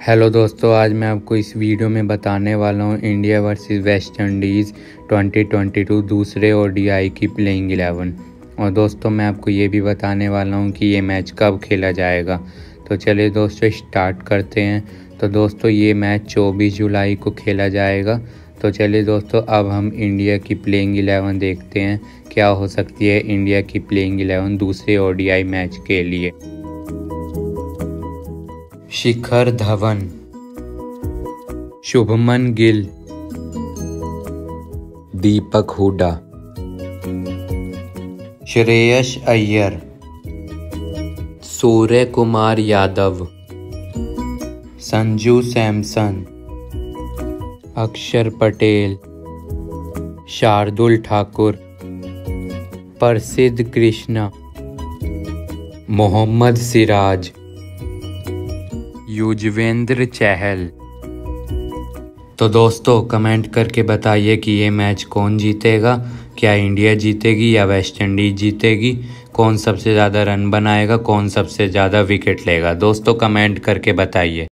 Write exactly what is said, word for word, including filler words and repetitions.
Hello दोस्तों, आज मैं आपको इस वीडियो में बताने वाला हूँ India versus West Indies twenty twenty two दूसरे ओडीआई की प्लेइंग इलेवन। और दोस्तों मैं आपको ये भी बताने वाला हूँ कि ये मैच कब खेला जाएगा। तो चलिए दोस्तों स्टार्ट करते हैं। तो दोस्तों ये मैच चौबीस जुलाई को खेला जाएगा। तो चलिए दोस्तों अब हम इंडिया की प्लेइंग इलेवन देखते हैं, क्या हो सकती है इंडिया की प्लेइंग इलेवन दूसरे ओडीआई मैच के लिए। शिखर धवन, शुभमन गिल, दीपक हुडा, श्रेयस अय्यर, सूर्य कुमार यादव, संजू सैमसन, अक्षर पटेल, शार्दुल ठाकुर, प्रसिद्ध कृष्णा, मोहम्मद सिराज, युजवेंद्र चहल। तो दोस्तों कमेंट करके बताइए कि ये मैच कौन जीतेगा, क्या इंडिया जीतेगी या वेस्ट इंडीज जीतेगी, कौन सबसे ज़्यादा रन बनाएगा, कौन सबसे ज़्यादा विकेट लेगा। दोस्तों कमेंट करके बताइए।